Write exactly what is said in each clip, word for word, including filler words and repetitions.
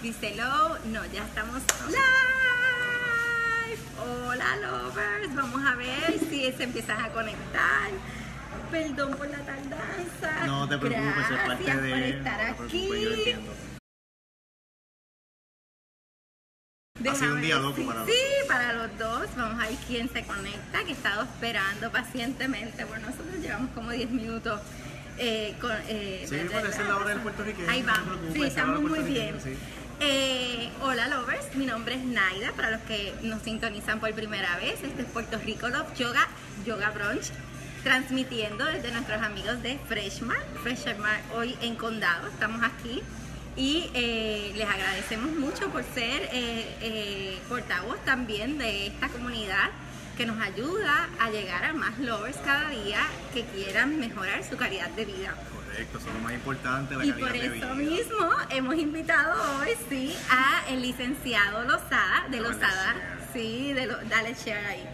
Díselo, no, ya estamos live. Hola lovers, vamos a ver si se empiezan a conectar. Perdón por la tardanza. No te preocupes, es parte de... Gracias por estar no aquí. Preocupes, yo entiendo. Déjame ha sido un día ver loco si- para los Sí, dos. para los dos. Vamos a ver quién se conecta, que he estado esperando pacientemente. Bueno, nosotros llevamos como diez minutos. Eh, con, eh, Sí, parece la hora del puertorriqueño. Ahí no te vamos, preocupes, sí, es la estamos hora muy puertorriqueña, bien. sí. Eh, hola lovers, mi nombre es Naida, para los que nos sintonizan por primera vez. Este es Puerto Rico Love Yoga, Yoga Brunch, transmitiendo desde nuestros amigos de Freshman, Freshman hoy en Condado, estamos aquí. Y eh, les agradecemos mucho por ser eh, eh, portavoz también de esta comunidad que nos ayuda a llegar a más lovers cada día que quieran mejorar su calidad de vida. Correcto, eso es lo más importante, la Y calidad por de eso vida. mismo hemos invitado hoy, sí, a el licenciado Lozada, de Dale Lozada, share. sí, de lo, dale share ahí,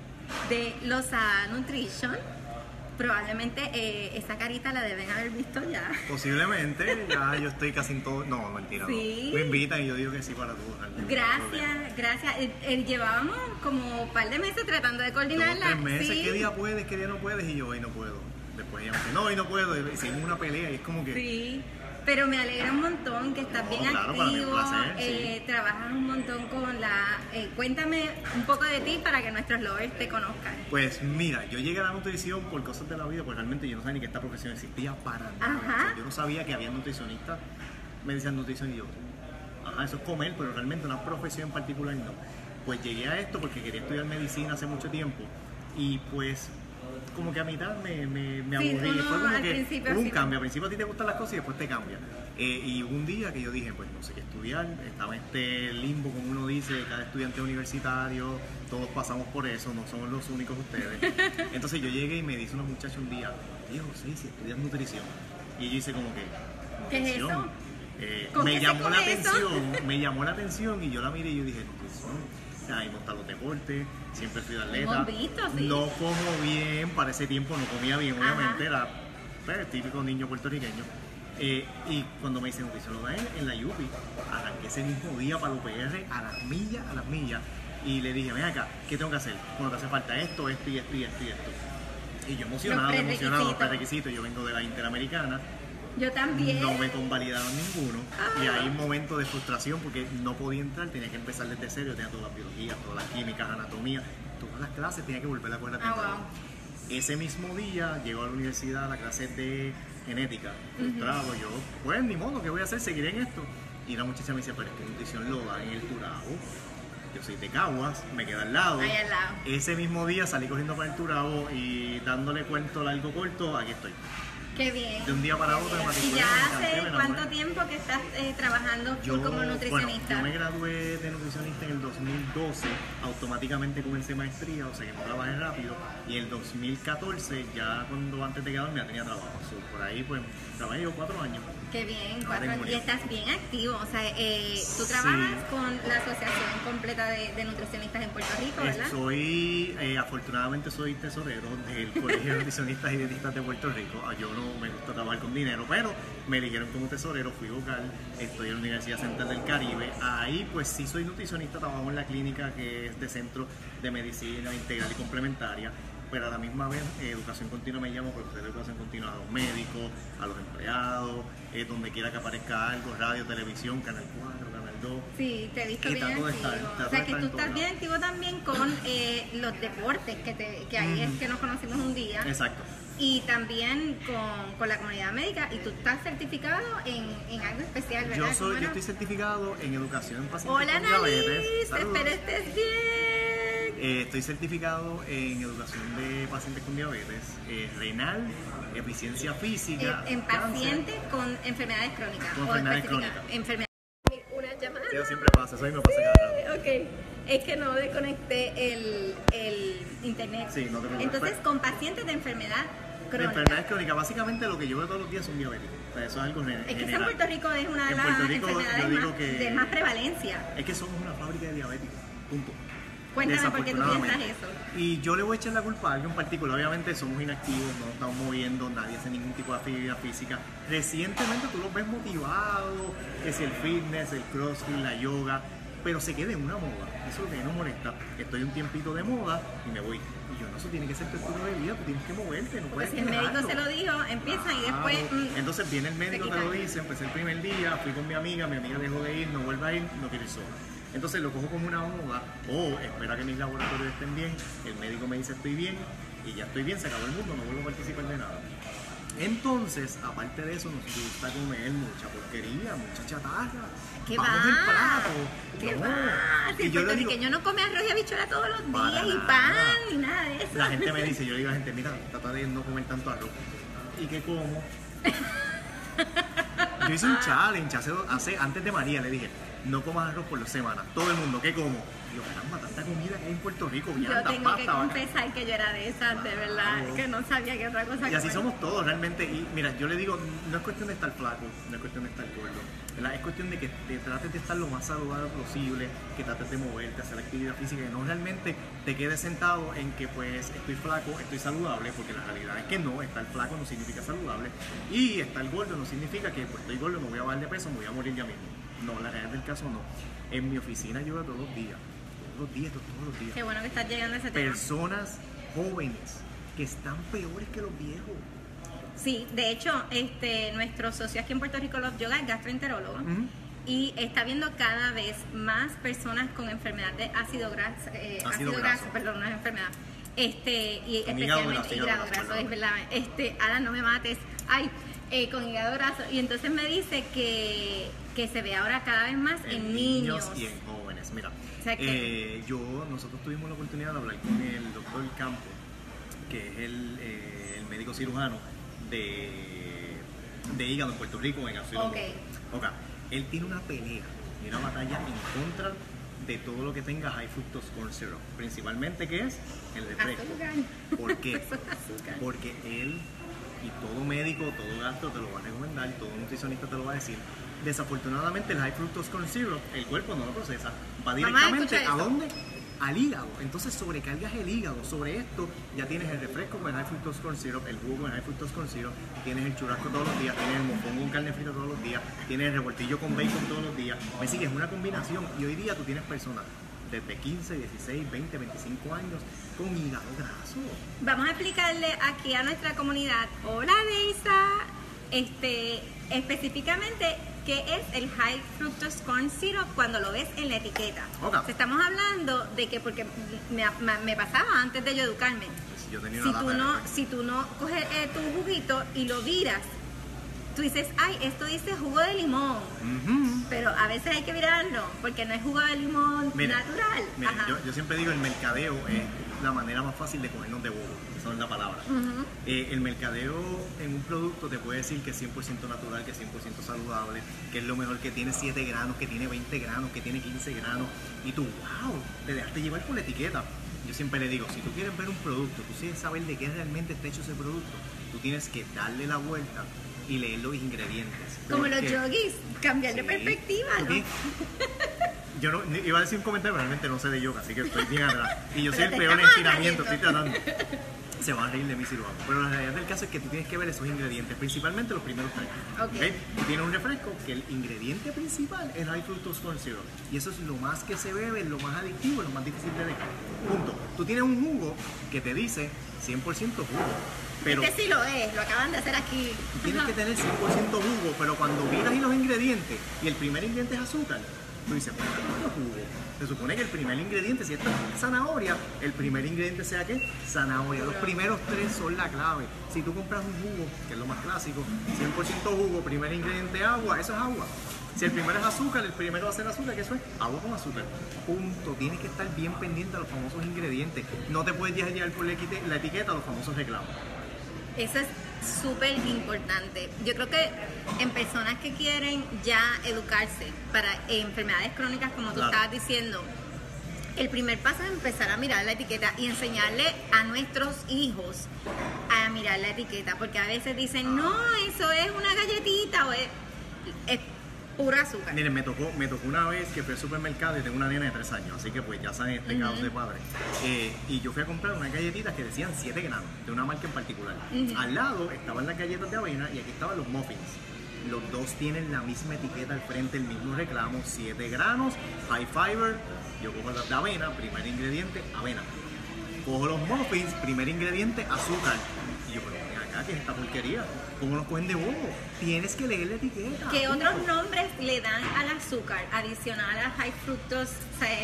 de Lozada Nutrition. Probablemente eh, esa carita la deben haber visto ya. Posiblemente, ya yo estoy casi en todo. No, mentira, Sí. no. Me invitan y yo digo que sí para todo. realmente, no hay problema. Gracias, gracias. Eh, eh, llevábamos como un par de meses tratando de Dos, coordinarla. tres meses, sí. ¿qué día puedes? ¿Qué día no puedes? Y yo hoy no puedo. Después ella me dice, no, hoy no puedo. Y hicimos una pelea y es como que... Sí, pero me alegra un montón que estás No, bien claro, para mí es activo, un placer, eh, trabajas un montón con la... eh, cuéntame un poco de ti para que nuestros lovers te conozcan. Pues mira, yo llegué a la nutrición por cosas de la vida, porque realmente yo no sabía ni que esta profesión existía para nada. Ajá. O sea, yo no sabía que había nutricionistas, me decían nutrición y yo, ajá, eso es comer, pero realmente una profesión en particular no. Pues llegué a esto porque quería estudiar medicina hace mucho tiempo y pues como que a mitad me, me, me Sí, aburrí. uno Fue como al que principio hubo un sí. cambio. Al principio a ti te gustan las cosas y después te cambia. Eh, y hubo un día que yo dije, pues no sé qué estudiar. Estaba en este limbo, como uno dice, cada estudiante universitario, todos pasamos por eso, no somos los únicos ustedes. Entonces yo llegué y me dice una muchacha un día, Diego, sí, si estudias nutrición. Y yo hice como que, ¿Qué es ¿nutrición? eso? Eh, ¿Con me qué se llamó la come eso? atención, me llamó la atención y yo la miré y yo dije, nutrición. Ahí me gustan los deportes, siempre fui de atleta. Hemos visto, sí. No como bien, para ese tiempo no comía bien, Ajá. obviamente, era pues, típico niño puertorriqueño. Eh, y cuando me dicen nutrición, lo dan en, en la Yupi, arranqué ese mismo día para el U P R a las millas, a las millas. Y le dije, ven acá, ¿qué tengo que hacer? Bueno, te hace falta esto, esto y esto y esto y esto. Y yo emocionado, Los emocionado, los prerequisitos. prerequisitos. Yo vengo de la Interamericana. Yo también. No me convalidaron ninguno Ah. y hay un momento de frustración porque no podía entrar, tenía que empezar desde cero, yo tenía todas las biologías, todas las químicas, anatomía, todas las clases, tenía que volver a coger Ah, wow. Ese mismo día llego a la universidad a la clase de genética, frustrado, yo, pues ni modo, ¿qué voy a hacer? Seguiré en esto. Y la muchacha me dice, pero es que nutrición lo da en el Turabo. Yo soy de Caguas, me queda al lado. Ahí al lado. Ese mismo día salí corriendo para el Turabo y dándole cuento largo corto, aquí estoy. Qué bien. De un día para Qué otro me bien. ¿Y matriculé, ya me encanté, me hace enamoré. cuánto tiempo que estás eh, trabajando full como nutricionista? Bueno, yo me gradué de nutricionista en el dos mil doce, automáticamente comencé maestría, o sea que no trabajé rápido, y en el dos mil catorce, ya cuando antes de graduarme ya tenía trabajo, so, por ahí pues trabajé yo cuatro años. Qué bien, No, cuatro tengo años. Y ya. estás bien activo, o sea, eh, tú Sí. trabajas con la Asociación Completa de, de Nutricionistas en Puerto Rico, ¿verdad? Soy, eh, afortunadamente soy tesorero del Colegio de Nutricionistas y Dietistas de Puerto Rico. Ah, yo no me gusta trabajar con dinero, pero me eligieron como tesorero, fui vocal, estoy en la Universidad Central del Caribe. Ahí pues sí soy nutricionista, trabajo en la clínica que es de Centro de Medicina Integral y Complementaria, pero a la misma vez eh, Educación Continua me llamo porque ofrecer educación continua a los médicos, a los empleados, eh, donde quiera que aparezca algo, radio, televisión, Canal cuatro, Canal dos. Sí, te he visto Y bien trato de activo. estar- trato O sea, de que estar tú en todos estás bien lados. activo también con eh, los deportes, que, te, que ahí es que nos conocimos un día. Exacto. Y también con, con la comunidad médica. Y tú estás certificado en, en algo especial, ¿verdad? Yo ¿Cómo soy, yo era? estoy certificado en educación en pacientes Hola, con diabetes. Nalis. Saludos. Espero estés bien. Eh, estoy certificado en educación de pacientes con diabetes, eh, renal, eficiencia física, Eh, en cáncer. pacientes con enfermedades crónicas. Con o enfermedades específicas. crónicas. Enfermedades. Una llamada. Eso siempre pasa, eso ahí me pasa cada rato. Ok, es que no desconecté el, el internet. Sí, no te preocupes. Entonces, con pacientes de enfermedad De crónica. enfermedades crónicas, básicamente lo que yo veo todos los días son diabéticos. O sea, eso es algo gen- Es que eso en general. Puerto Rico es una de En las Puerto Rico, yo enfermedades digo más, que- de más prevalencia. Es que somos una fábrica de diabéticos, punto. Cuéntame por qué tú piensas desafortunadamente. eso. Y yo le voy a echar la culpa a alguien en particular. Obviamente somos inactivos, no nos estamos moviendo, nadie hace ningún tipo de actividad física. Recientemente tú los ves motivados, que si el fitness, el crossfit, la yoga, pero se queda en una moda. Eso es lo que me molesta. Estoy un tiempito de moda y me voy. Y yo, no, eso tiene que ser tu estilo de vida, tú tienes que moverte, no Porque puedes si el médico dejarlo. se lo dijo, empiezan y después... Claro. mm, Entonces viene el médico, se te lo quitan. dice, empecé el primer día, fui con mi amiga, mi amiga dejó de ir, no vuelve a ir, no quiere ir sola. Entonces lo cojo como una moda, o espera que mis laboratorios estén bien, el médico me dice estoy bien, y ya estoy bien, se acabó el mundo, no vuelvo a participar de nada. Entonces, aparte de eso, nos gusta comer mucha porquería, mucha chatarra. ¿Qué Vamos va? el plato. ¿Qué No. va? Si Y el yo le digo, puertorriqueño no come arroz y habichuela todos los Para días y nada. pan ni nada de eso. la gente me dice, yo le digo a la gente, mira, trata de no comer tanto arroz. ¿Y qué como? Yo hice un challenge hace, hace, antes de María, le dije, no comas arroz por dos semanas. Todo el mundo, ¿qué como? Y yo, caramba, tanta comida que hay en Puerto Rico, Yo vianda, tengo pasta, que vaca. confesar que yo era de esas, de verdad, Claro. que no sabía qué otra cosa Y así comer. somos todos realmente. Y mira, yo le digo, no es cuestión de estar flaco, no es cuestión de estar gordo. ¿Verdad? Es cuestión de que te trates de estar lo más saludable posible, que trates de moverte, hacer actividad física, que no realmente te quedes sentado en que pues estoy flaco, estoy saludable, porque la realidad es que no, estar flaco no significa saludable. Y estar gordo no significa que pues estoy gordo, no voy a bajar de peso, me voy a morir ya mismo. No, la realidad del caso no. En mi oficina yo todos los días, todos los días, todos los días. Qué bueno que estás llegando a ese tema. Personas jóvenes que están peores que los viejos. Sí, de hecho, este, nuestro socio aquí en Puerto Rico, Love Yoga, es gastroenterólogo. Ujú. Y está viendo cada vez más personas con enfermedad de ácido graso, eh, Ácido ácido graso. graso, perdón, no es enfermedad. Este, y Con hígado especialmente graso, hígado hígado graso, graso, perdón. es verdad. Este, Ada, no me mates. Ay, eh, con hígado graso. Y entonces me dice que, que se ve ahora cada vez más en, niños. y en jóvenes. Mira, O sea que- eh, yo, nosotros tuvimos la oportunidad de hablar con el doctor Campo, que es el, eh, el médico cirujano de, de hígado en Puerto Rico, en Azul. Ok. Ok. Él tiene una pelea y una batalla en contra de todo lo que tenga high fructose corn syrup, principalmente que es el refresco. Azúcar. ¿Por qué? Eso es azúcar. Porque él y todo médico, todo gastro te lo va a recomendar, todo nutricionista te lo va a decir. Desafortunadamente el high fructose corn syrup, el cuerpo no lo procesa, va a directamente escuchar a esto. dónde? Al hígado. Entonces sobrecargas el hígado. Sobre esto ya tienes el refresco con el high fructose corn syrup, el jugo con el high fructose corn syrup, tienes el churrasco todos los días, tienes el mofongo con carne frita todos los días, tienes el revoltillo con bacon todos los días. Me sigue, es una combinación. Y hoy día tú tienes personas desde quince, dieciséis, veinte, veinticinco años con hígado graso. Vamos a explicarle aquí a nuestra comunidad, hola Deisa, este, específicamente qué es el High Fructose Corn Syrup cuando lo ves en la etiqueta. Ok. O sea, estamos hablando de que, porque me, me- me pasaba antes de yo educarme, Pues yo tenía si una tú, lata de no, refresco. si tú no coges eh, tu juguito y lo viras, tú dices, ay, esto dice jugo de limón. Ujú. Pero a veces hay que virarlo, porque no es jugo de limón Mira, natural. mira, Ajá. yo, yo siempre digo el mercadeo es la manera más fácil de cogernos de bobo, esa es la palabra. Ujú. Eh, el mercadeo en un producto te puede decir que es cien por ciento natural, que es cien por ciento saludable, que es lo mejor, que tiene siete granos, que tiene veinte granos, que tiene quince granos, y tú, wow, te dejaste llevar por la etiqueta. Yo siempre le digo, si tú quieres ver un producto, tú quieres saber de qué realmente está hecho ese producto, tú tienes que darle la vuelta y leer los ingredientes. Como los Porque- yogis, cambiar de Sí, perspectiva, tú ¿no? tienes- Yo no, iba a decir un comentario, pero realmente no sé de yoga, así que estoy bien atrás. Y yo soy Pero el te peor en estamos estiramiento, estoy atrayendo. tratando. Se van a reír de mí si lo hago. Pero la realidad del caso es que tú tienes que ver esos ingredientes, principalmente los primeros tres. Ok. ¿Ok? Tú tienes un refresco que el ingrediente principal es high fructose corn syrup. Y eso es lo más que se bebe, es lo más adictivo, es lo más difícil de dejar. Punto. Tú tienes un jugo que te dice cien por ciento jugo. Pero Este sí lo es, lo acaban de hacer aquí. tienes Ajá. que tener cien por ciento jugo, pero cuando miras y los ingredientes y el primer ingrediente es azúcar, tú dices, ¿por qué no jugo? Se supone que el primer ingrediente, si esto es zanahoria, el primer ingrediente sea ¿qué? Zanahoria. Los primeros tres son la clave. Si tú compras un jugo, que es lo más clásico, cien por ciento jugo, primer ingrediente agua, eso es agua. Si el primero es azúcar, el primero va a ser azúcar, que eso es agua con azúcar. Punto. Tienes que estar bien pendiente a los famosos ingredientes. No te puedes dejar llevar por la etiqueta, la etiqueta a los famosos reclamos. Eso es súper importante. Yo creo que en personas que quieren ya educarse para enfermedades crónicas, como tú Claro. estabas diciendo, el primer paso es empezar a mirar la etiqueta y enseñarle a nuestros hijos a mirar la etiqueta, porque a veces dicen, no, eso es una galletita o es... es- puro azúcar. Miren, me tocó, me tocó una vez que fui al supermercado y tengo una nena de tres años, así que pues ya saben este Uh-huh. caos de padre. Eh, y yo fui a comprar unas galletitas que decían siete granos, de una marca en particular. Uh-huh. Al lado estaban las galletas de avena y aquí estaban los muffins. Los dos tienen la misma etiqueta al frente, el mismo reclamo, siete granos, high fiber. Yo cojo las de avena, primer ingrediente, avena. Cojo los muffins, primer ingrediente, azúcar. Y yo, pero ven acá, ¿qué es esta porquería? ¿Cómo los cogen de bobo? Tienes que leer la etiqueta. ¿Qué punto. otros nombres le dan al azúcar adicional a high fructose? O sea,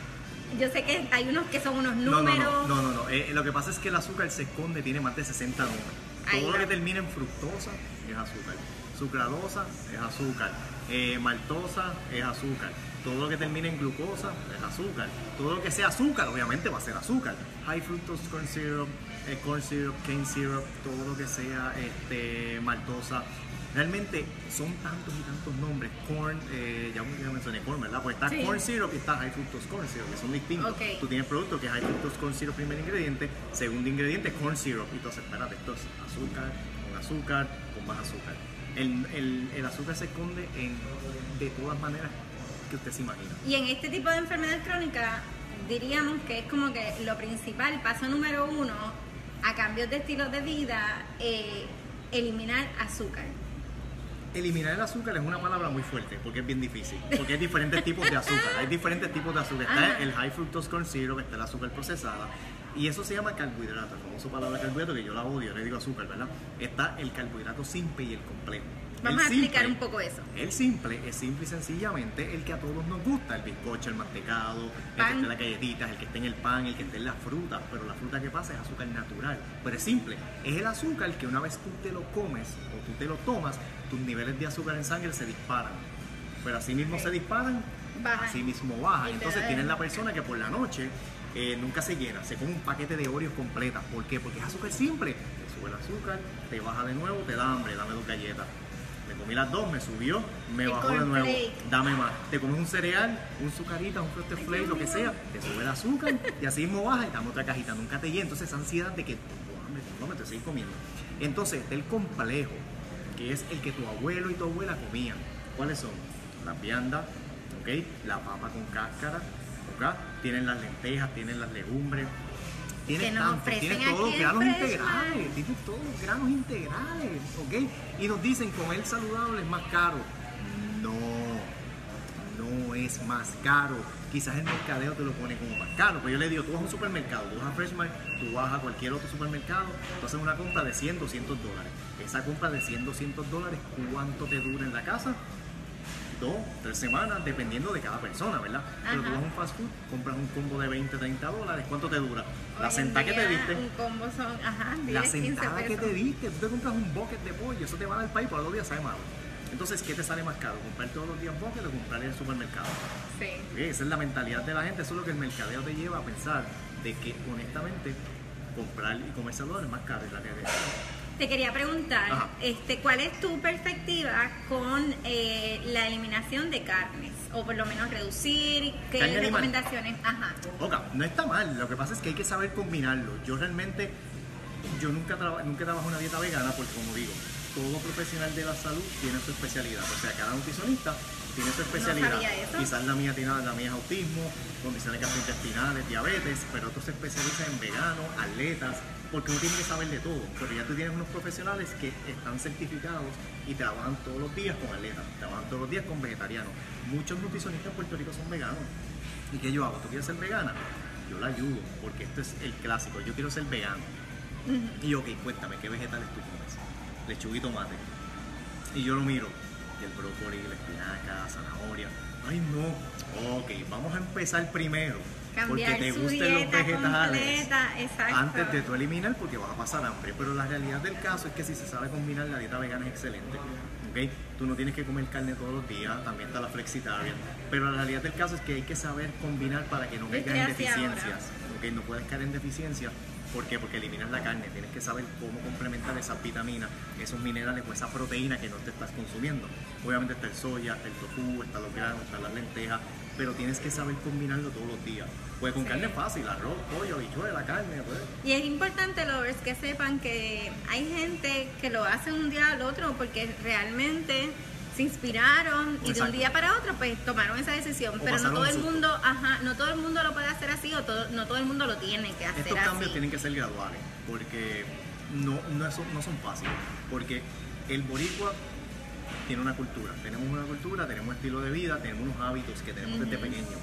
yo sé que hay unos que son unos No, números. no, no, no, no, no. Eh, lo que pasa es que el azúcar se esconde, tiene más de sesenta números. Ahí Todo va. lo que termina en fructosa es azúcar. Sucralosa es azúcar. Eh, maltosa es azúcar. Todo lo que termine en glucosa es azúcar. Todo lo que sea azúcar, obviamente, va a ser azúcar. High fructose corn syrup, eh, corn syrup, cane syrup, todo lo que sea este, maltosa. Realmente son tantos y tantos nombres. Corn, eh, ya, ya mencioné corn, ¿verdad? Pues está Sí. corn syrup y está high fructose corn syrup, que son distintos. Ok. Tú tienes producto que es high fructose corn syrup, primer ingrediente. Segundo ingrediente, corn syrup. Y entonces, espérate, esto es azúcar, con azúcar, con más azúcar. El, el, el azúcar se esconde en, de todas maneras que usted se imagina. Y en este tipo de enfermedad crónica, diríamos que es como que lo principal, paso número uno, a cambios de estilo de vida, eh, eliminar azúcar. Eliminar el azúcar es una palabra muy fuerte porque es bien difícil, porque hay diferentes tipos de azúcar, hay diferentes tipos de azúcar, está Ajá. el high fructose corn syrup, está el azúcar procesada y eso se llama carbohidrato, el famoso palabra carbohidrato que yo la odio, le digo azúcar, ¿verdad? Está el carbohidrato simple y el complejo. Vamos El a explicar simple- un poco eso. El simple es simple y sencillamente el que a todos nos gusta, el bizcocho, el mantecado, el que Pan. esté en las galletitas, el que esté en el pan, el que esté en las frutas, pero la fruta que pasa es azúcar natural, pero es simple, es el azúcar que una vez tú te lo comes o tú te lo tomas, tus niveles de azúcar en sangre se disparan, pero así mismo se disparan, Bajan. así mismo bajan, Y te entonces da- tienes la persona que por la noche eh, nunca se llena, se come un paquete de Oreos completas, ¿por qué? Porque es azúcar simple, te sube el azúcar, te baja de nuevo, te da hambre, dame dos galletas. Me comí las dos, me subió, me El bajó de nuevo, cornflake. dame más. Te comes un cereal, un sucarita, un frosted flake, lo que sea, te sube el azúcar y así mismo baja y dame otra cajita, nunca te llena. Entonces esa ansiedad de que tengo hambre, tengo hambre, te seguir comiendo. Entonces está el complejo, que es el que tu abuelo y tu abuela comían. ¿Cuáles son? Las viandas, ¿ok? La papa con cáscara, ¿ok? Tienen las lentejas, tienen las legumbres. Tienes Que nos tanto, ofrecen tienes todos los aquí en granos Freshman. integrales, tienes todos los granos integrales, ¿ok? Y nos dicen comer saludable es más caro. No, no es más caro. Quizás el mercadeo te lo pone como más caro. Pero yo le digo, tú vas a un supermercado, tú vas a Freshman, tú vas a cualquier otro supermercado, tú haces una compra de cien, doscientos dólares. Esa compra de cien, doscientos dólares, ¿cuánto te dura en la casa? Dos, tres semanas, dependiendo de cada persona, ¿verdad? Pero tú Ajá. vas a un fast food, compras un combo de veinte, treinta dólares, ¿cuánto te dura? La Hoy en sentada que te día, diste. Un combo son, ajá, La diez, quince sentada que pesos. te diste, tú te compras un bucket de pollo, eso te va a dar país por los días, sabe malo. Entonces, ¿qué te sale más caro? ¿Comprar todos los días bucket o comprar en el supermercado? Sí. Sí, esa es la mentalidad de la gente, eso es lo que el mercadeo te lleva a pensar, de que honestamente comprar y comer saludable es más caro, es la realidad. Te quería preguntar, Ajá. este, ¿cuál es tu perspectiva con eh, la eliminación de carnes? O por lo menos reducir, ¿qué Carne animal. recomendaciones? Ajá. Ok, no está mal, lo que pasa es que hay que saber combinarlo. Yo realmente, yo nunca, traba- nunca trabajo una dieta vegana porque como digo, todo profesional de la salud tiene su especialidad. O sea, cada nutricionista tiene su especialidad. sabía eso. Quizás la mía, tiene, la mía es autismo, condiciones gastrointestinales, diabetes, pero otros se especializan en veganos, atletas, porque uno tiene que saber de todo. Pero ya tú tienes unos profesionales que están certificados y trabajan todos los días con atletas, trabajan todos los días con vegetarianos. Muchos nutricionistas en Puerto Rico son veganos. ¿Y qué yo hago? ¿Tú quieres ser vegana? Yo la ayudo, porque esto es el clásico. Yo quiero ser vegano. Y yo, ok, cuéntame, ¿qué vegetales tú comes? Lechuga y tomate. Y yo lo miro. Y el brócoli, la espinaca, zanahoria. Ay, no. Ok, vamos a empezar primero. Cambiar porque te su gusten los dieta vegetales. completa, exacto. Antes de tú eliminar, porque vas a pasar hambre. Pero la realidad del caso es que si se sabe combinar, la dieta vegana es excelente. ¿Ok? Tú no tienes que comer carne todos los días, también está la flexitarian. Pero la realidad del caso es que hay que saber combinar para que no Yo caigas estoy en así deficiencias. ¿Ok? No puedes caer en deficiencias. ¿Por qué? Porque eliminas la carne, tienes que saber cómo complementar esas vitaminas, esos minerales o esa proteína que no te estás consumiendo. Obviamente está el soya, está el tofu, están los granos, están las lentejas, pero tienes que saber combinarlo todos los días. Pues con Sí. carne fácil, arroz, pollo, habichuela, carne, pues. Y es importante, lovers, que sepan que hay gente que lo hace un día al otro porque realmente se inspiraron y de Exacto. un día para otro pues tomaron esa decisión, O pero no pasaron todo un el susto. mundo, ajá, no todo el mundo lo puede hacer así o todo, no todo el mundo lo tiene que hacer Estos así. cambios tienen que ser graduales, porque no, no, son, no son fáciles, porque el boricua tiene una cultura, tenemos una cultura, tenemos un estilo de vida, tenemos unos hábitos que tenemos desde Ujú. pequeños.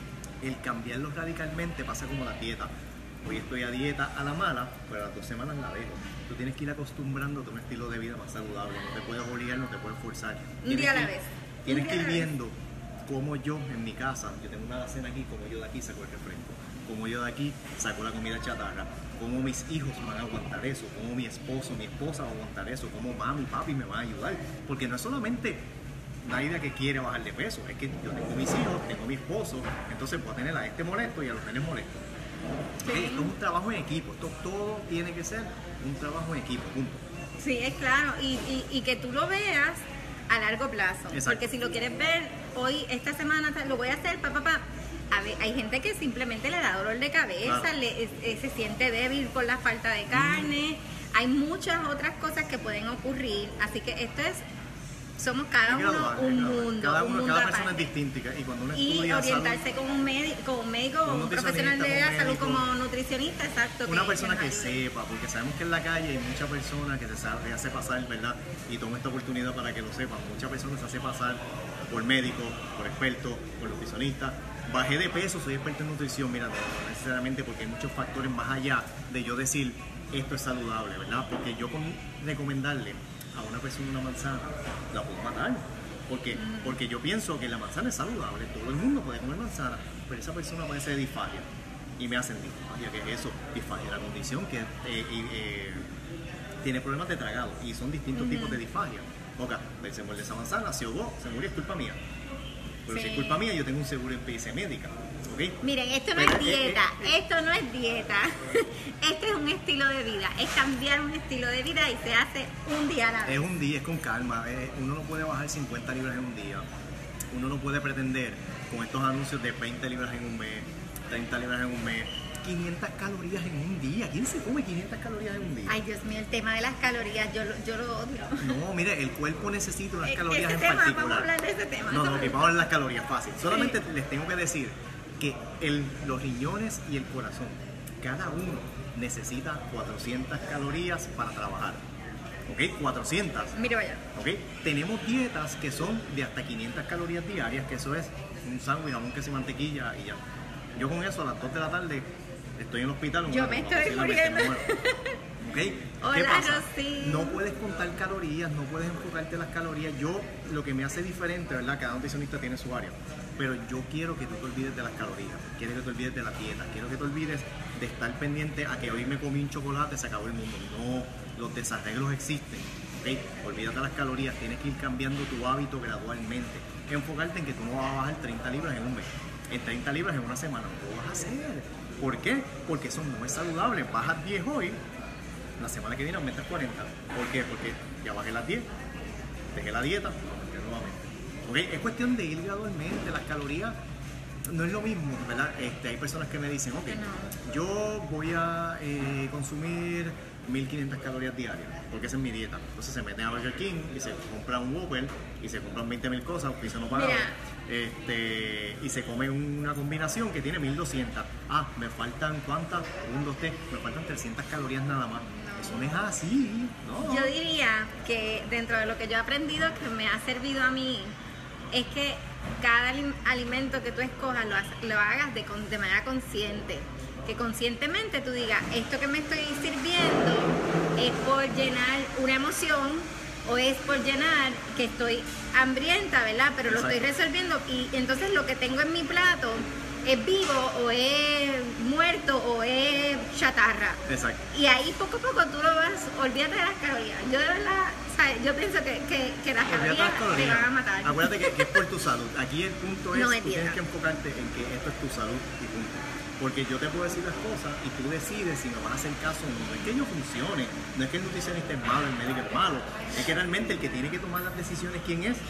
El cambiarlos radicalmente pasa como la dieta. Hoy estoy a dieta a la mala, pero a las dos semanas la dejo. Tú tienes que ir acostumbrándote a un estilo de vida más saludable, no te puedes obligar, no te puedes forzar. Un Tienes día a que la ir- vez. Tienes Un que día ir a la vez. viendo cómo yo en mi casa, yo tengo una alacena aquí, como yo de aquí saco el refresco, como yo de aquí saco la comida chatarra, cómo mis hijos van a aguantar eso, cómo mi esposo, mi esposa va a aguantar eso, cómo mami, papi me van a ayudar, porque no es solamente Naida que quiere bajar de peso, es que yo tengo mis hijos, tengo mi esposo, entonces voy a tener a este molesto y a los nenes molestos. Sí. Ok, esto es un trabajo en equipo, esto todo tiene que ser un trabajo en equipo, punto. Sí, es claro, y, y, y que tú lo veas a largo plazo. Exacto. Porque si lo quieres ver hoy, esta semana, ta- lo voy a hacer, papá, papá. A ver, hay gente que simplemente le da dolor de cabeza, Claro. le- es- es- se siente débil por la falta de carne. Hay muchas otras cosas que pueden ocurrir. Así que esto es, somos cada Es uno gradual, un es gradual. mundo. Cada, un uno, mundo cada persona es aparte. distinta y cuando uno Y estudia orientarse salud, con un médico, con un médico, Con un un profesional de nutricionista, la con un salud médico. como nutricionista, exacto. una persona nos que ayude. sepa, porque sabemos que en la calle hay mucha persona que se sabe, hace pasar, ¿verdad? Y tomo esta oportunidad para que lo sepan. Muchas personas se hace pasar por médico, por experto, por nutricionista. Bajé de peso, soy experto en nutrición. Mira, no, no necesariamente, porque hay muchos factores más allá de yo decir esto es saludable, ¿verdad? Porque yo con recomendarle a una persona una manzana, la puedo matar. ¿Por qué? Porque yo pienso que la manzana es saludable, todo el mundo puede comer manzana, pero esa persona puede ser disfagia. Y me hacen disfagia, ¿qué es eso? Disfagia, la condición que eh, y, eh, tiene problemas de tragado y son distintos tipos de disfagia. Ok, él se muerde esa manzana, se ahogó, se murió, es culpa mía. Pero si Sí. es culpa mía, yo tengo un seguro en P S médica. ¿Ok? Miren, esto no Pero, es eh, dieta, eh, eh, esto no es dieta, este es un estilo de vida, es cambiar un estilo de vida y se hace un día a la Es vez. un día, es con calma. eh, Uno no puede bajar cincuenta libras en un día. Uno no puede pretender con estos anuncios de veinte libras en un mes, treinta libras en un mes, quinientas calorías en un día. ¿Quién se come quinientas calorías en un día? Ay, Dios mío, el tema de las calorías, yo lo, yo lo odio. No, mire, el cuerpo necesita unas Eh, calorías ese en tema, particular. vamos a hablar de ese tema. No, no, Eso ok, me vamos a hablar de las calorías, fácil. Solamente les tengo que decir que el, los riñones y el corazón, cada uno necesita cuatrocientas calorías para trabajar. ¿Ok? cuatrocientas. Mire, vaya. ¿Ok? Tenemos dietas que son de hasta quinientas calorías diarias, que eso es un sándwich, jamón, queso y mantequilla y ya. Yo con eso a las dos de la tarde estoy en el hospital. Yo muero, me estoy posiblemente muriendo. muero. ¿Ok? ¿Qué Hola, pasa? Rosy. No puedes contar calorías, no puedes enfocarte en las calorías. Yo, lo que me hace diferente, ¿verdad? Cada nutricionista tiene su área. Pero yo quiero que tú te olvides de las calorías, quiero que te olvides de la dieta, quiero que te olvides de estar pendiente a que hoy me comí un chocolate, se acabó el mundo. No, los desarreglos existen. ¿Ok? Olvídate de las calorías, tienes que ir cambiando tu hábito gradualmente. Enfocarte en que tú no vas a bajar treinta libras en un mes, en treinta libras en una semana. No lo vas a hacer. ¿Por qué? Porque eso no es saludable. Bajas diez hoy, la semana que viene aumentas cuarenta. ¿Por qué? Porque ya bajé las diez, dejé la dieta, aumenté nuevamente. ¿Ok? Es cuestión de ir gradualmente. Las calorías no es lo mismo, ¿verdad? Este, hay personas que me dicen, ok, No. yo voy a eh, consumir mil quinientas calorías diarias, porque esa es mi dieta. Entonces se meten a Burger King y se compran un Whopper y se compran veinte mil cosas, piso no pagado, Mira. este, y se comen una combinación que tiene mil doscientas. Ah, me faltan ¿cuántas? Un, dos, tres, me faltan trescientas calorías nada más. Eso no es así, ¿no? Yo diría que dentro de lo que yo he aprendido que me ha servido a mí es que cada alim- alimento que tú escojas lo, ha- lo hagas de, con- de manera consciente. Que conscientemente tú digas, esto que me estoy sirviendo es por llenar una emoción o es por llenar que estoy hambrienta, ¿verdad? Pero lo estoy Exacto. resolviendo y entonces lo que tengo en mi plato es vivo o es muerto o es chatarra. Exacto. Y ahí poco a poco tú lo vas, olvídate de las calorías. Yo de verdad, ¿sabes? Yo pienso que, que, que las Olvídate calorías, las calorías. te van a matar. Acuérdate que, que es por tu salud. Aquí el punto es, No tú es tienes dieta. que enfocarte en que esto es tu salud y punto. Porque yo te puedo decir las cosas y tú decides si me vas a hacer caso o no. No es que yo funcione, no es que el nutricionista es malo, el médico es malo. Es que realmente el que tiene que tomar las decisiones, ¿quién es?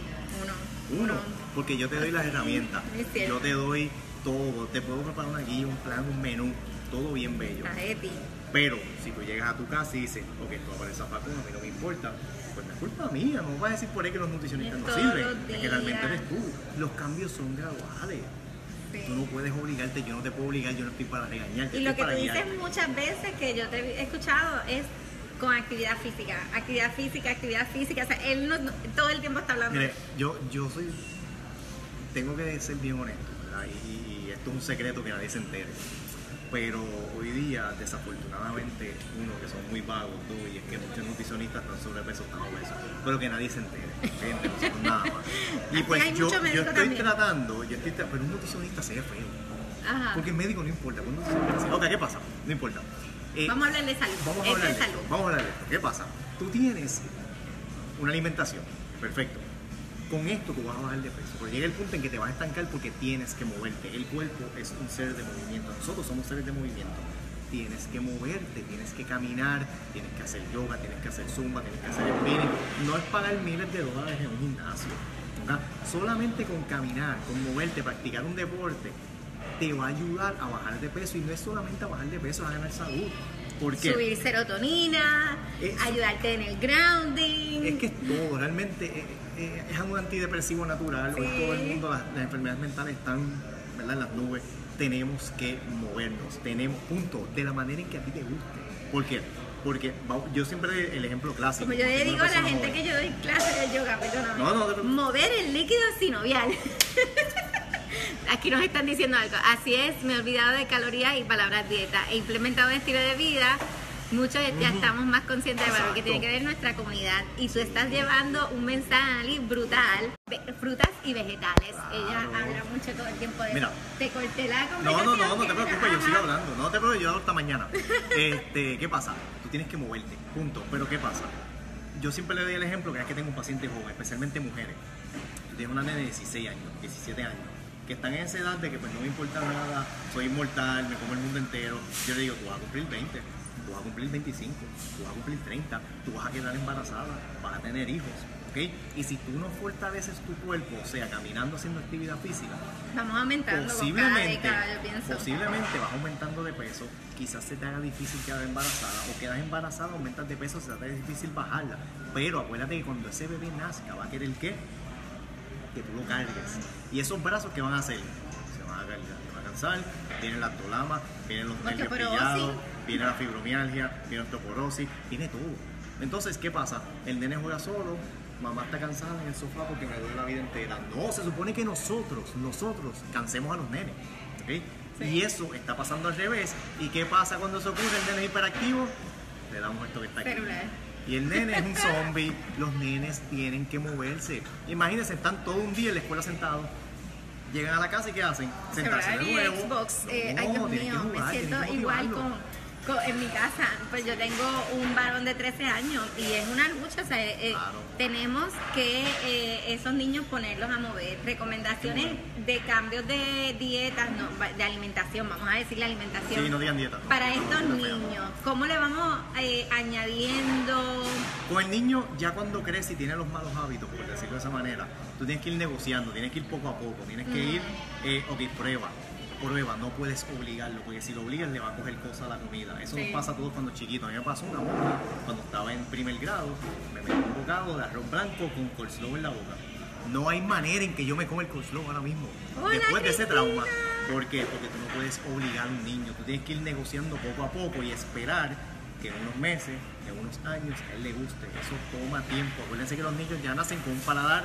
Uno. Uno. Porque yo te doy las herramientas, Es cierto. yo te doy todo, te puedo preparar una guía, un plan, un menú, todo bien bello. La de ti. Pero si tú llegas a tu casa y dices, ok, esto va a parecer zapato, a mí no me importa, pues no es culpa mía, no vas a decir por ahí que los nutricionistas Es no todos sirven, los es que días. realmente eres tú. Los cambios son graduales. Sí. Tú no puedes obligarte, yo no te puedo obligar, yo no estoy para regañarte. Y lo estoy que para tú dices guiarte. muchas veces que yo te he escuchado es con actividad física, actividad física, actividad física. O sea, él no, no- todo el tiempo está hablando. Mire, yo, yo soy, tengo que ser bien honesto, ¿verdad? Y, y esto es un secreto que nadie se entere. Pero hoy día, desafortunadamente, uno, que son muy vagos, dos, y es que muchos nutricionistas están sobrepeso, están obesos, pero que nadie se entere, gente, no somos nada más. Y Aquí pues hay yo, mucho yo médico estoy también. tratando, yo estoy tra- pero un nutricionista se ve feo, Ajá. porque el médico no importa, un nutricionista se- ok, ¿qué pasa? No importa. Eh, Vamos a hablar de salud. Vamos a Esto hablar es de salud. esto. Vamos a hablar de esto. ¿Qué pasa? Tú tienes una alimentación, perfecto. Con esto tú vas a bajar de peso, pero llega el punto en que te vas a estancar porque tienes que moverte. El cuerpo es un ser de movimiento, nosotros somos seres de movimiento. Tienes que moverte, tienes que caminar, tienes que hacer yoga, tienes que hacer zumba, tienes que hacer spinning. No es pagar miles de dólares en un gimnasio. ¿Verdad? Solamente con caminar, con moverte, practicar un deporte, te va a ayudar a bajar de peso. Y no es solamente a bajar de peso, es a ganar salud. ¿Por qué? Subir serotonina, Eso. ayudarte en el grounding. Es que es todo, realmente eh, eh, es un antidepresivo natural. Hoy Sí. todo el mundo, las, las enfermedades mentales están, ¿verdad?, en las nubes. Tenemos que movernos, tenemos, punto, de la manera en que a ti te guste. ¿Por qué? Porque va- yo siempre el ejemplo clásico. Como yo le tengo digo una a la persona gente joven. que yo doy clases de yoga, perdóname. No, no, te preocupes. Mover el líquido sinovial. Aquí nos están diciendo algo. Así es, me he olvidado de calorías y palabras dieta. He implementado un estilo de vida. Muchos ya Ujú. estamos más conscientes de lo que Exacto. tiene que ver nuestra comunidad. Y tú estás llevando un mensaje brutal. Ve- Frutas y vegetales. Claro. Ella habla mucho todo el tiempo de Mira. eso. Te corté la No, conversación. no, no, no te que- preocupes, yo Ajá. sigo hablando. No te preocupes, yo hablo hasta mañana. Este, ¿qué pasa? Tú tienes que moverte, punto. Pero ¿qué pasa? Yo siempre le doy el ejemplo que es que tengo un paciente joven, especialmente mujeres. Yo tengo una nena de dieciséis años, diecisiete años, que están en esa edad de que pues no me importa nada, soy inmortal, me como el mundo entero. Yo le digo, tú vas a cumplir veinte, tú vas a cumplir veinticinco, tú vas a cumplir treinta, tú vas a quedar embarazada, vas a tener hijos, ¿ok? Y si tú no fortaleces tu cuerpo, o sea, caminando, haciendo actividad física, Vamos aumentando con cada posiblemente, década, yo pienso. posiblemente vas aumentando de peso, quizás se te haga difícil quedar embarazada, o quedas embarazada, aumentas de peso, se te haga difícil bajarla. Pero acuérdate que cuando ese bebé nazca, va a querer ¿qué? Que tú lo cargues. Y esos brazos, ¿qué van a hacer? Se van a cargar, se van a cansar, vienen la lactolama, vienen los nervios Osteoporosis. pillados, viene la fibromialgia, viene la osteoporosis, viene todo. Entonces, ¿qué pasa? El nene juega solo, mamá está cansada en el sofá porque me duele la vida entera. No, se supone que nosotros, nosotros cansemos a los nenes. ¿Ok? Sí. Y eso está pasando al revés. ¿Y qué pasa cuando eso ocurre? El nene es hiperactivo, le damos esto que está aquí. Celular. Y el nene es un zombie, los nenes tienen que moverse. Imagínense, están todo un día en la escuela sentados. Llegan a la casa y ¿qué hacen? Sentarse de Celular y nuevo. Xbox. Eh, ay, No, Dios tienen que mío, jugar, me tienen siento que igual motivarlo. con, con- en mi casa. Pues yo tengo un varón de trece años y es una lucha. O sea, eh, Claro. tenemos que eh, esos niños ponerlos a mover. Recomendaciones de cambios de dietas, no, de alimentación, vamos a decir la alimentación. Sí, no digan dieta. no. Para estos No, no, no, no. niños, ¿cómo le vamos eh, añadiendo? Con el niño, ya cuando crece y tiene los malos hábitos, por decirlo de esa manera, tú tienes que ir negociando, tienes que ir poco a poco, tienes que ir, eh, ok, prueba, prueba, no puedes obligarlo, porque si lo obligas le va a coger cosas a la comida. Eso Sí. nos pasa a todos cuando chiquitos. A mí me pasó una boca, cuando estaba en primer grado, me metí un bocado de arroz blanco con coleslaw en la boca. No hay manera en que yo me coma el coleslaw ahora mismo, Hola, después de ese Cristina. trauma. ¿Por qué? Porque tú no puedes obligar a un niño, tú tienes que ir negociando poco a poco y esperar que en unos meses, en unos años, a él le guste. Eso toma tiempo. Acuérdense que los niños ya nacen con un paladar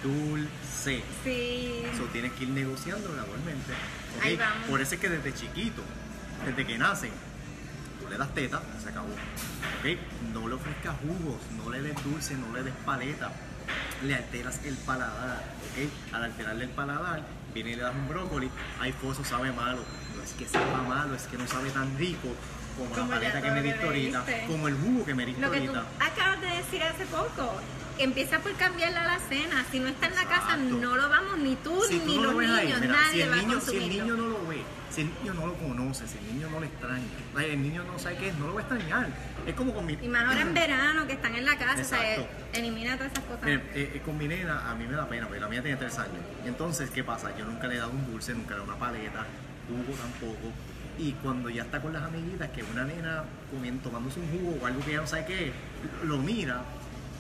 dulce. Sí. Eso tienes que ir negociando gradualmente. ¿ok? Ahí vamos. Por eso es que desde chiquito, desde que nacen, tú le das teta, se acabó. ¿ok? No le ofrezcas jugos, no le des dulce, no le des paleta. Le alteras el paladar. ¿ok? Al alterarle el paladar, viene y le das un brócoli, ay, foso sabe malo. No es que sepa malo, es que no sabe tan rico como, Como la ya paleta que todo me lo que diste me ahorita, diste. como el jugo que me diste Lo que tú ahorita. acabas de decir hace poco, empieza por cambiarle a la cena. Si no está en la casa, Exacto. no lo vamos ni tú Si ni tú no los lo ves ahí, niños, mira, nadie si el va a niño, si el consumirlo. niño no lo ve, si el niño no lo conoce, si el niño no le extraña, ay, el niño no sabe qué es, no lo va a extrañar. Es como con mi, Y más ahora en verano, que están en la casa, o sea, Exacto. elimina todas esas cosas. Miren, eh, eh, con mi nena, a mí me da pena, porque la mía tiene tres años. Entonces, ¿qué pasa? Yo nunca le he dado un dulce, nunca le he dado una paleta, jugo tampoco. Y cuando ya está con las amiguitas, que una nena comiendo, tomándose un jugo o algo que ella no sabe qué es, lo mira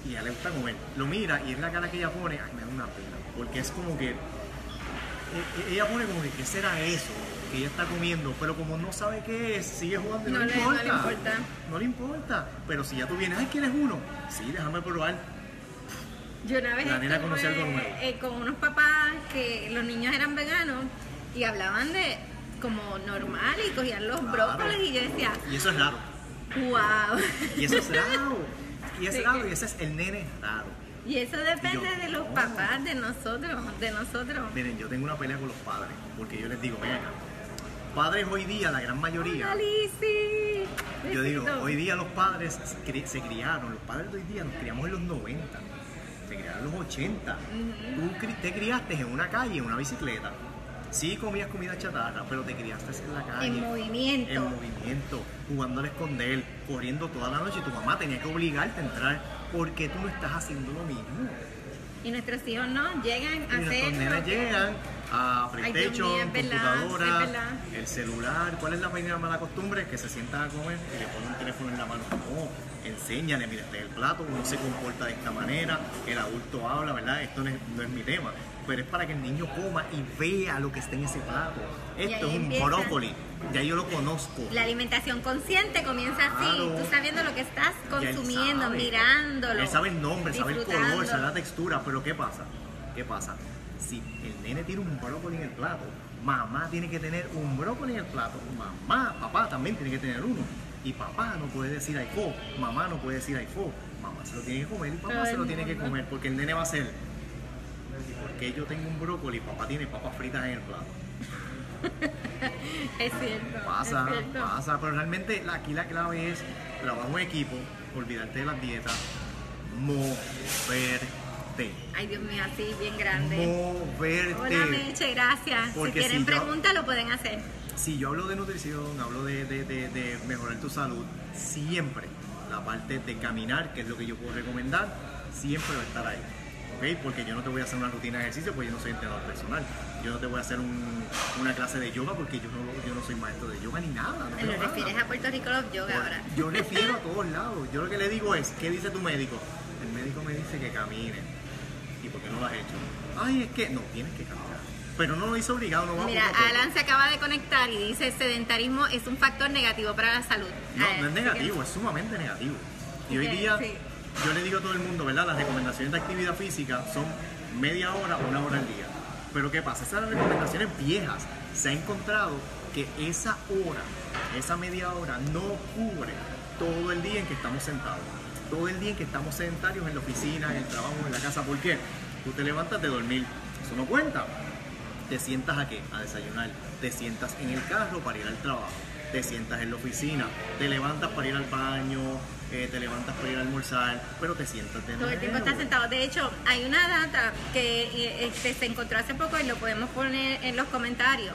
y a ella le gusta comer. Lo mira y es la cara que ella pone, ay, me da una pena, porque es como que e- ella pone como que, ¿qué será eso que ella está comiendo? Pero como no sabe qué es, sigue jugando y no, No le le- no importa. le importa. No le importa. Pero si ya tú vienes, ay, ¿quieres uno? Sí, déjame probar. Yo una vez La nena estuve, conoció algo nuevo. eh, con unos papás que los niños eran veganos y hablaban de como normal y cogían los Claro. brócolis y yo decía, Y eso es raro. wow. Y eso es raro. Y es ¿De raro qué? y ese es el nene raro. Y eso depende Y yo, de los no. papás, de nosotros, de nosotros. Miren, yo tengo una pelea con los padres, porque yo les digo, ven acá, padres hoy día, la gran mayoría, Alicia. yo digo, hoy día los padres se, cri- se criaron, los padres de hoy día nos criamos en los noventa, se criaron en los ochenta. Tú cri- te criaste en una calle, en una bicicleta. Sí comías comida chatarra, pero te criaste en la calle. En movimiento. En movimiento, jugando al esconder, corriendo toda la noche y tu mamá tenía que obligarte a entrar porque tú no estás haciendo lo mismo. Y nuestros hijos no llegan a Y nuestros hacer. nenes lo que- llegan a Ay, Dios PlayStation, mío, es verdad, computadora, es verdad. el celular. ¿Cuál es la primera mala costumbre? Que se sientan a comer y le ponen un teléfono en la mano. No, enséñale, mira, este es el plato, uno se comporta de esta manera, el adulto habla, ¿verdad? Esto no es, no es mi tema, pero es para que el niño coma y vea lo que está en ese plato. Y Esto ahí es un empieza. brócoli, ya yo lo conozco. La alimentación consciente comienza así, Claro. tú sabiendo lo que estás Ya él consumiendo, sabe. mirándolo. Él sabe el nombre, sabe el color, disfrutando. sabe la textura, pero ¿qué pasa? ¿Qué pasa? Si el nene tiene un brócoli en el plato, mamá tiene que tener un brócoli en el plato, mamá, papá también tiene que tener uno. Y papá no puede decir aifó, mamá no puede decir aifó, mamá se lo tiene que comer y papá Todo se el lo tiene que mundo. comer, porque el nene va a ser, ¿y por qué yo tengo un brócoli y papá tiene papas fritas en el plato? Es cierto. Pasa, es cierto. pasa, pero realmente la- aquí la clave es trabajo en equipo, olvidarte de las dietas, moverte. Ay, Dios mío, así bien grande. Moverte. Hola, Meche, gracias. Porque si quieren si yo- preguntas, lo pueden hacer. Si yo hablo de nutrición, hablo de, de- de- de mejorar tu salud, siempre la parte de caminar, que es lo que yo puedo recomendar, siempre va a estar ahí. ¿Ok? Porque yo no te voy a hacer una rutina de ejercicio porque yo no soy entrenador personal. Yo no te voy a hacer un- una clase de yoga porque yo no, yo no soy maestro de yoga ni nada. No Te tengo lo nada. refieres a Puerto Rico Love Yoga ahora. Yo refiero a todos lados. Yo lo que le digo es, ¿qué dice tu médico? El médico me dice que camine. ¿Y por qué no lo has hecho? Ay, es que no, tienes que caminar. Pero no lo hice obligado, no vamos Mira, poco a poco. Alan se acaba de conectar y dice sedentarismo es un factor negativo para la salud. No, Ah, no es así negativo, es sumamente negativo. Y hoy Ok, día, sí. yo le digo a todo el mundo, ¿verdad? Las recomendaciones de actividad física son media hora o una hora al día. Pero ¿qué pasa? Esas recomendaciones viejas, se ha encontrado que esa hora, esa media hora, no cubre todo el día en que estamos sentados. Todo el día en que estamos sedentarios en la oficina, en el trabajo, en la casa. ¿Por qué? Tú te levantas de dormir, eso no cuenta. Te sientas a qué? A desayunar. Te sientas en el carro para ir al trabajo. Te sientas en la oficina. Te levantas para ir al baño. eh, te levantas para ir a almorzar. Pero te sientas de Todo el tiempo nuevo. está sentado. De hecho, hay una data que eh, este, se encontró hace poco y lo podemos poner en los comentarios.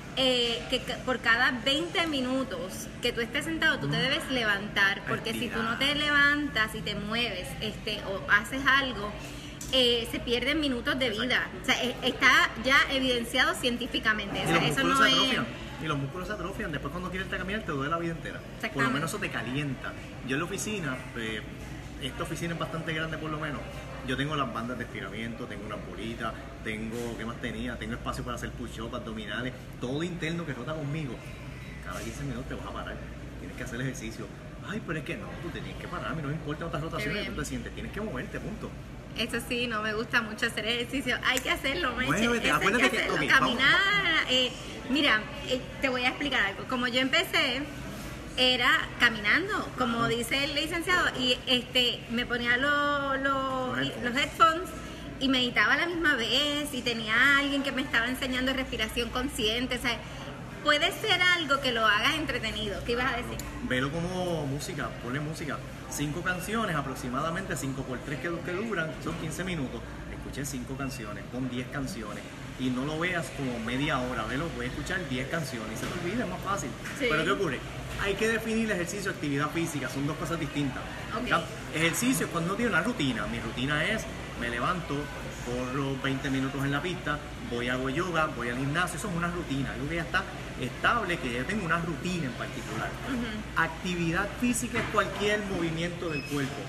eh, que ca- por cada veinte minutos que tú estés sentado, tú te debes levantar. Porque si tú no te levantas y te mueves este, o haces algo, eh, se pierden minutos de vida. O sea, eh, está ya evidenciado científicamente. O Y sea, los eso músculos no se es. atrofian. Y los músculos se atrofian. Después cuando quieres irte a caminar te duele la vida entera. Por lo Exactamente. menos eso te calienta. Yo en la oficina, eh, esta oficina es bastante grande por lo menos. Yo tengo las bandas de estiramiento, tengo una bolita, tengo, ¿qué más tenía? Tengo espacio para hacer push-up, abdominales, todo interno que rota conmigo. Cada quince minutos te vas a parar. Tienes que hacer ejercicio. Ay, pero es que no, tú te tienes que parar. A mí no me importan otras rotaciones que bien. tú te sientes. Tienes que moverte, punto. Eso sí, no me gusta mucho hacer ejercicio. Hay que hacerlo, Meche. Muévete, Eso hay acuérdate que que- hacerlo, ok, vamos, caminar. eh, mira, eh, te voy a explicar algo. Como yo empecé, era caminando, como dice el licenciado, y este me ponía los, los, Los headphones. los headphones y meditaba a la misma vez y tenía a alguien que me estaba enseñando respiración consciente. O sea, puede ser algo que lo hagas entretenido. ¿Qué ibas a decir? Velo como música, ponle música. Cinco canciones, aproximadamente cinco por tres que, que duran, son quince minutos. Escuché cinco canciones, pon diez canciones. Y no lo veas como media hora, velo, voy a escuchar diez canciones y se te olvida, es más fácil. Sí. Pero ¿qué ocurre? Hay que definir ejercicio y actividad física, son dos cosas distintas. Ok. ¿Ya? Ejercicio es cuando uno tiene una rutina. Mi rutina es, me levanto, corro veinte minutos en la pista, voy a hago yoga, voy al gimnasio, eso es una rutina. Algo que ya está estable, que ya tengo una rutina en particular. Actividad física es cualquier movimiento del cuerpo.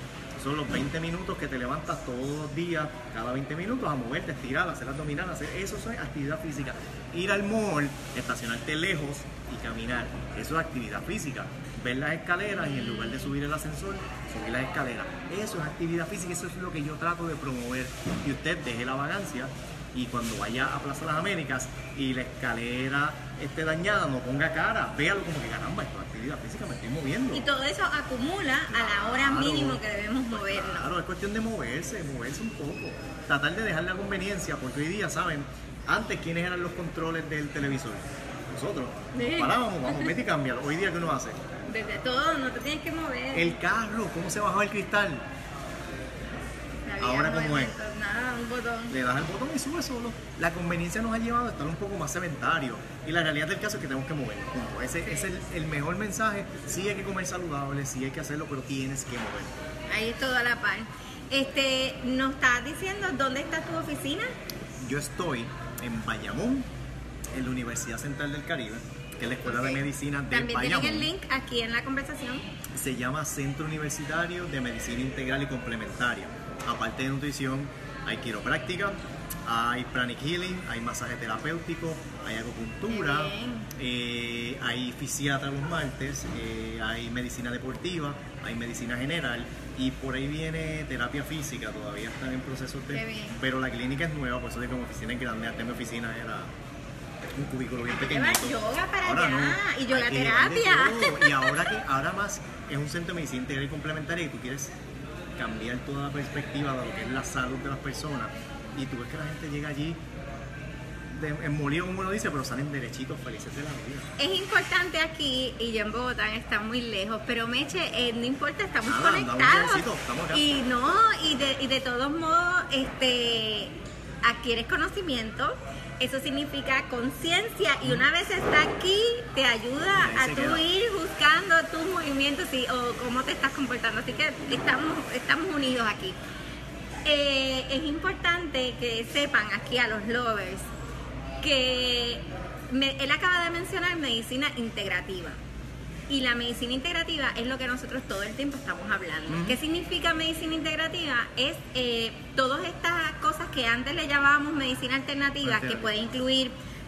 son los veinte minutos que te levantas todos los días, cada veinte minutos, a moverte, estirar, hacer abdominal, hacer eso es actividad física. Ir al mall, estacionarte lejos y caminar, eso es actividad física. Ver las escaleras y en lugar de subir el ascensor, subir las escaleras. Eso es actividad física, eso es lo que yo trato de promover. Y usted deje la vagancia y cuando vaya a Plaza Las Américas y la escalera esté dañada, no ponga cara, véalo como que caramba, esto es actividad física, me estoy moviendo. Y todo eso acumula a la hora Claro, mínimo que debemos movernos. Claro, es cuestión de moverse, moverse un poco. Tratar de dejar la conveniencia, porque hoy día, ¿saben? Antes, ¿quiénes eran los controles del televisor? Nosotros. Sí. Nos parábamos, vamos, vete y cámbialo. Hoy día, ¿qué uno hace? Desde todo, no te tienes que mover. El carro, ¿cómo se bajaba el cristal? La vida ahora, ¿cómo es? Nada, un botón. Le das el botón y sube solo. La conveniencia nos ha llevado a estar un poco más sedentarios. Y la realidad del caso es que tenemos que movernos. Punto. Ese, ese es el, el mejor mensaje. Sí hay que comer saludable, sí hay que hacerlo, pero tienes que moverte. Ahí es todo a la par. Este, ¿nos estás diciendo dónde está tu oficina? Yo estoy en Bayamón, en la Universidad Central del Caribe, que es la Escuela Okay. de Medicina de También Bayamón. tienen el link aquí en la conversación. Se llama Centro Universitario de Medicina Integral y Complementaria. Aparte de nutrición, hay quiropráctica, hay pranic healing, hay masaje terapéutico, hay acupuntura, eh, hay fisiatra los martes, eh, hay medicina deportiva, hay medicina general y por ahí viene terapia física, todavía están en proceso de... Qué bien. Pero la clínica es nueva, por eso digo que mi oficina es grande. Antes mi oficina era un cubículo bien pequeñito. Lleva yoga para Ahora allá no, y yoga hay que llevarle terapia. todo. Y ahora que ahora más es un centro de medicina integral y complementaria y tú quieres cambiar toda la perspectiva de lo que es la salud de las personas y tú ves que la gente llega allí de, en molido como uno dice, pero salen derechitos felices de la vida. Es importante aquí, y yo en Bogotá está muy lejos, pero Meche, eh, no importa, estamos Nada, andamos conectados. lejecitos, estamos acá. Y no, y de, y de todos modos, este, adquieres conocimiento. Eso significa conciencia y una vez está aquí te ayuda Ahí a se tú queda. ir buscando tus movimientos y, o cómo te estás comportando. Así que estamos, estamos unidos aquí. Eh, es importante que sepan aquí a los lovers que me- él acaba de mencionar medicina integrativa. Y la medicina integrativa es lo que nosotros todo el tiempo estamos hablando. Ujú. ¿Qué significa medicina integrativa? Es eh, todas estas cosas que antes le llamábamos medicina alternativa, que Alternativa. puede incluir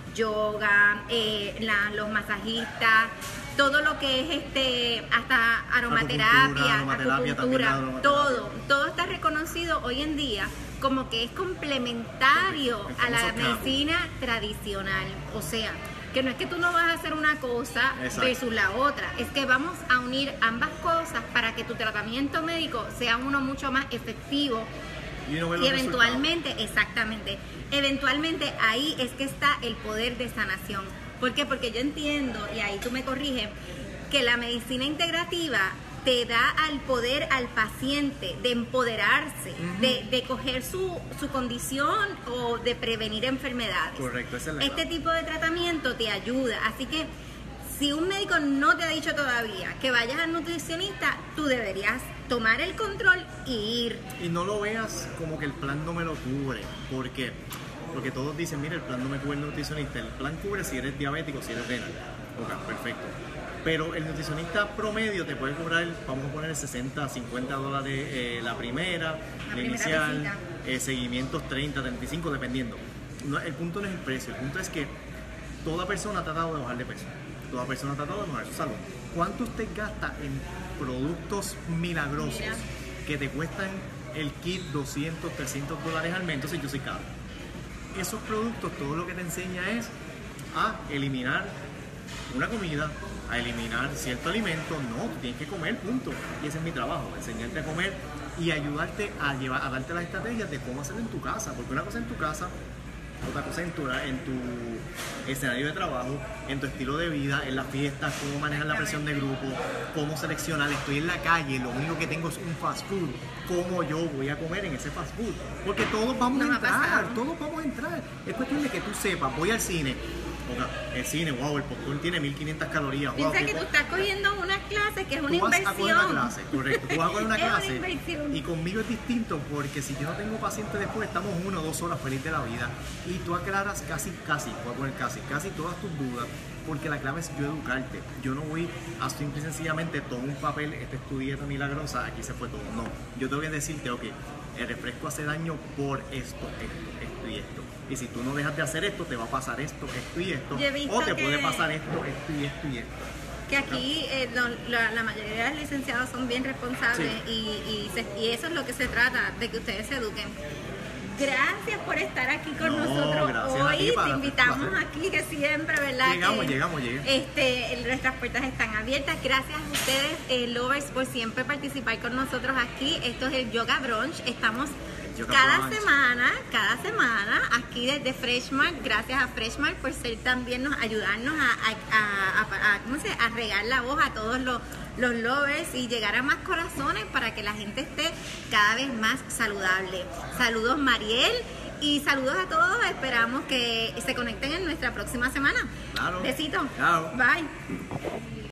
yoga, eh, la- los masajistas, todo lo que es este hasta aromaterapia, Acupuntura, aromaterapia, acupuntura, también la aromaterapia. todo, todo está reconocido hoy en día como que es complementario El a la famoso cambio. medicina tradicional. O sea, que no es que tú no vas a hacer una cosa Exacto. versus la otra, es que vamos a unir ambas cosas para que tu tratamiento médico sea uno mucho más efectivo Y, uno ve y los eventualmente, exactamente, eventualmente ahí es que está el poder de sanación. ¿Por qué? Porque yo entiendo, y ahí tú me corriges, que la medicina integrativa te da al poder al paciente de empoderarse, Ujú. de, de coger su, su condición o de prevenir enfermedades. Correcto, esa es la Este clave. tipo de tratamiento te ayuda. Así que si un médico no te ha dicho todavía que vayas al nutricionista, tú deberías tomar el control y ir. Y no lo veas como que el plan no me lo cubre. ¿Por qué? Porque todos dicen, mira, el plan no me cubre el nutricionista. El plan cubre si eres diabético, si eres renal. Ok, perfecto. Pero el nutricionista promedio te puede cobrar, vamos a poner sesenta, cincuenta dólares eh, la primera, la, primera inicial, visita. eh, seguimientos treinta, treinta y cinco, dependiendo. No, el punto no es el precio, el punto es que toda persona ha tratado de bajar de peso. Toda persona ha tratado de mejorar su salud. ¿Cuánto usted gasta en productos milagrosos Mira. que te cuestan el kit doscientos, trescientos dólares al mes? Entonces yo soy caro. Esos productos, todo lo que te enseña es a eliminar una comida, a eliminar cierto alimento. No, tú tienes que comer, punto. Y ese es mi trabajo, enseñarte a comer y ayudarte a llevar, a darte las estrategias de cómo hacerlo en tu casa. Porque una cosa en tu casa, otra cosa en tu, en tu escenario de trabajo, en tu estilo de vida, en las fiestas, cómo manejar la presión de grupo, cómo seleccionar. Estoy en la calle, lo único que tengo es un fast food. ¿Cómo yo voy a comer en ese fast food? Porque todos vamos Nos a ha entrar, pasado. todos vamos a entrar. Es cuestión de que tú sepas, voy al cine. O el cine, wow, el popcorn tiene mil quinientas calorías. Wow, Piensa que tú estás cogiendo una clase que es una tú vas inversión. a coger una clase, correcto. Tú vas a coger una Es una clase inversión. y conmigo es distinto porque si yo no tengo paciente después, estamos una o dos horas feliz de la vida y tú aclaras casi, casi, voy a poner casi, casi todas tus dudas porque la clave es yo educarte. Yo no voy a simple y sencillamente tomo un papel, esta es tu dieta milagrosa, aquí se fue todo. No, yo tengo que decirte, ok, el refresco hace daño por esto, esto, esto y esto. Y si tú no dejas de hacer esto, te va a pasar esto, esto y esto. Yo he visto O te que- puede pasar esto, esto y esto y esto. Que aquí eh, lo- la, la mayoría de los licenciados son bien responsables Sí. y, y, se- y eso es lo que se trata, de que ustedes se eduquen. Gracias por estar aquí con No, nosotros gracias a hoy. ti, para- Te invitamos placer. aquí, que siempre, ¿verdad? Llegamos, que, llegamos, llegamos. Este, nuestras puertas están abiertas. Gracias a ustedes, eh, lovers, por siempre participar con nosotros aquí. Esto es el Yoga Brunch. Estamos Yoga cada Brunch. semana, cada semana, aquí desde Freshmark. Gracias a Freshmark por ser también nos ayudarnos a, a, a, a- a- ¿cómo se dice? A regar la voz a todos los los lovers y llegar a más corazones para que la gente esté cada vez más saludable. Saludos, Mariel, y saludos a todos. Esperamos que se conecten en nuestra próxima semana. Claro. Besito. Chao. Bye.